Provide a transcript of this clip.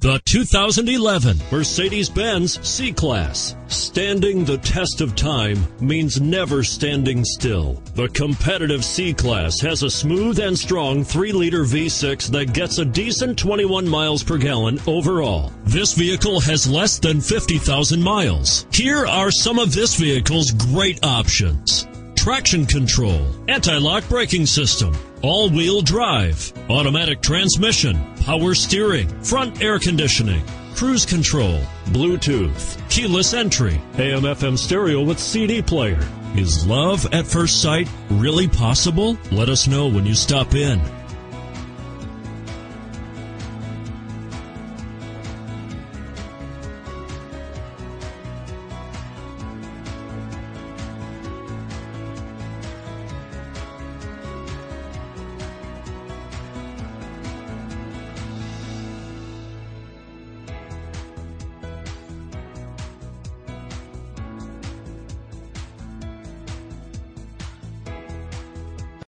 The 2011 Mercedes-Benz C-Class. Standing the test of time means never standing still. The competitive C-Class has a smooth and strong 3-liter V6 that gets a decent 21 miles per gallon overall. This vehicle has less than 50,000 miles. Here are some of this vehicle's great options: traction control, anti-lock braking system, all-wheel drive, automatic transmission, power steering, front air conditioning, cruise control, Bluetooth, keyless entry, AM/FM stereo with CD player. Is love at first sight really possible? Let us know when you stop in.